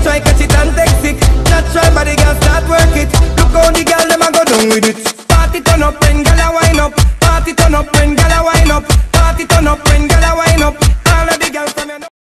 try catch it and take sick. Natural body girl start work it. Look how the girl them a go down with it. Party turn up when girl a wind up. Party turn up when